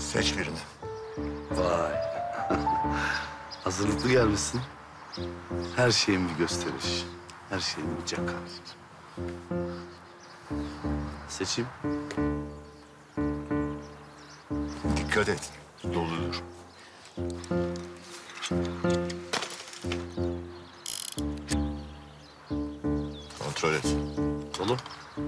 Seç birini. Vay. Hazırlıklı gelmişsin. Her şeyin bir gösteriş. Her şeyin bir cakar. Seçeyim. Dikkat et. Doludur. Kontrol et. Dolu.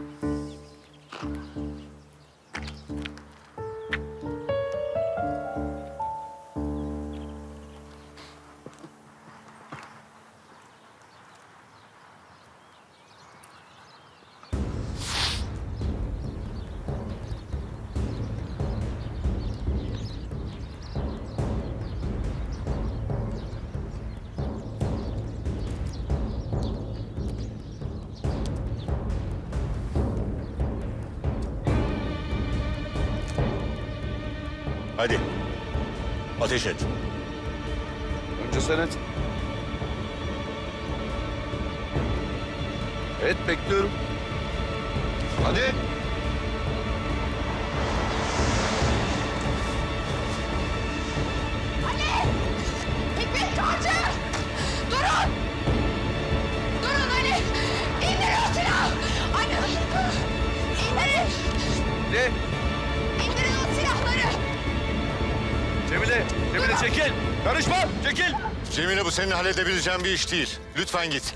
Hadi. Ateş et. Önce sen et. Evet, bekliyorum. Hadi. Hikmet Kağcı! Durun! Durun Ali! İndirin o silahı! Ali! İndirin! Ne? İndirin o silahları! Cemile çekil. Karışma, çekil. Cemile, bu senin halledebileceğin bir iş değil. Lütfen git.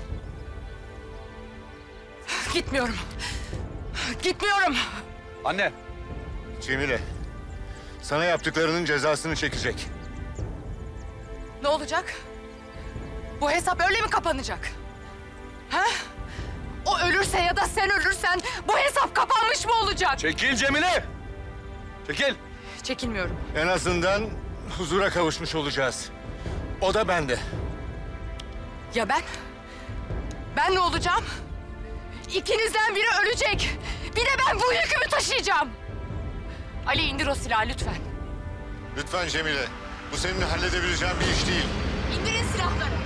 Gitmiyorum. Gitmiyorum. Anne. Cemile, sana yaptıklarının cezasını çekecek. Ne olacak? Bu hesap öyle mi kapanacak? Ha? O ölürse ya da sen ölürsen bu hesap kapanmış mı olacak? Çekil Cemile. Çekil. Çekilmiyorum. En azından huzura kavuşmuş olacağız. O da bende. Ya ben? Ben ne olacağım? İkinizden biri ölecek. Bir de ben bu yükümü taşıyacağım. Ali indir o silahı lütfen. Lütfen Cemile, bu senin halledebileceğin bir iş değil. İndirin silahları.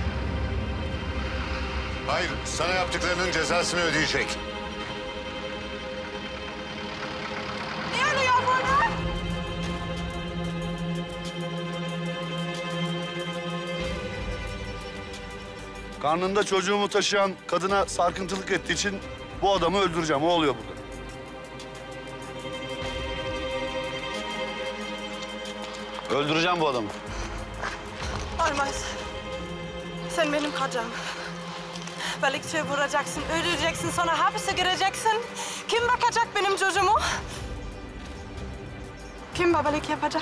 Hayır, sana yaptıklarının cezasını ödeyecek. Ne oluyor burada? Karnında çocuğumu taşıyan kadına sarkıntılık ettiği için bu adamı öldüreceğim. O oluyor burada. Öldüreceğim bu adamı. Olmaz. Sen benim kocam. Balıkçıya vuracaksın, öldüreceksin, sonra hapise gireceksin. Kim bakacak benim çocuğumu? Kim babalık yapacak?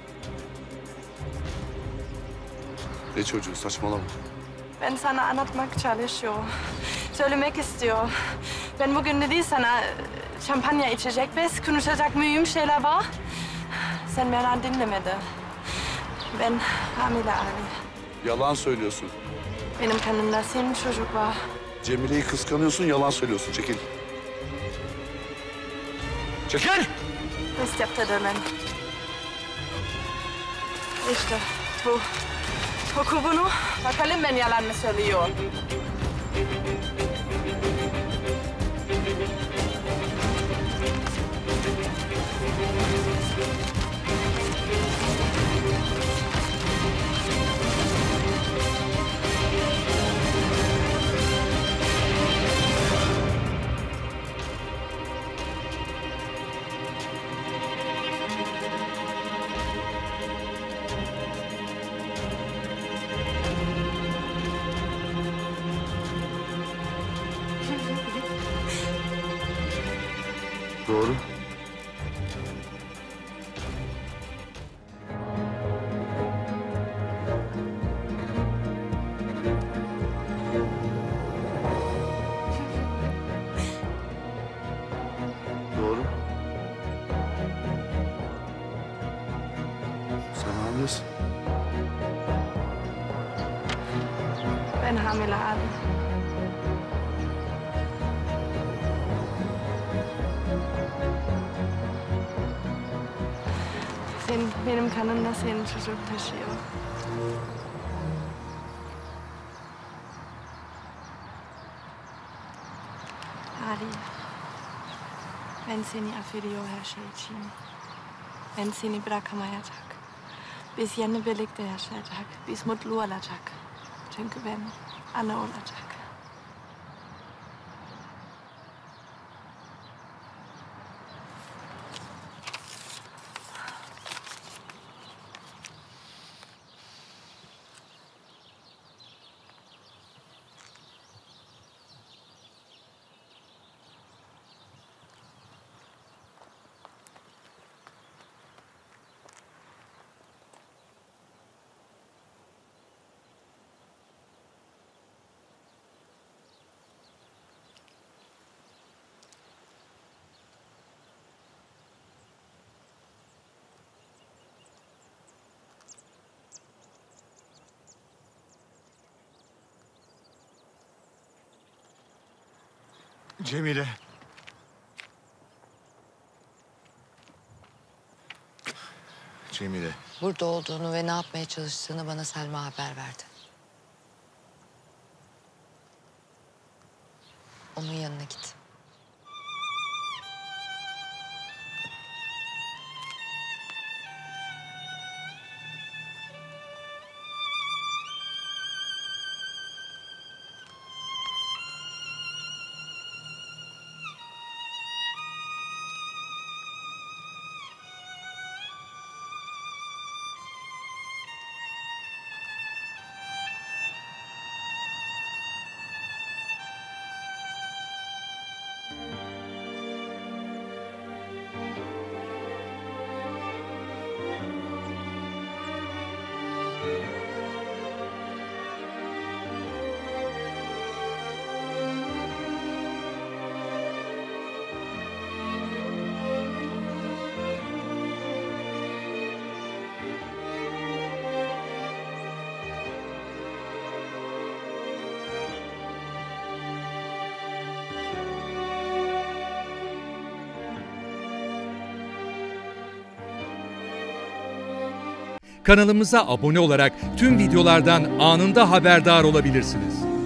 Ne çocuğu, saçmalama. Ben sana anlatmak çalışıyor. Söylemek istiyor. Ben bugün dedi sana şampanya içecek biz, konuşacak mühim şeyler var. Sen beni dinlemedi. Ben hamile Ali. Yalan söylüyorsun. Benim kanımda senin çocuk var. Cemile'yi kıskanıyorsun, yalan söylüyorsun. Çekil. Çekil! İstepte de ben. İşte bu. Oku bunu. Bakalım ben yalan mı söylüyor. Doğru. Doğru. Sen hamilesin. Ben hamile Ali. Sen benim kanımda senin çocuk taşıyor. Ali, ben seni affediyor her şey için. Ben seni bırakamayacak. Biz yeni birlikte yaşayacak. Biz mutlu olacak. Çünkü ben anne olacak. Cemile. Cemile. Burada olduğunu ve ne yapmaya çalıştığını bana Selma haber verdi. Onun yanına git. Kanalımıza abone olarak tüm videolardan anında haberdar olabilirsiniz.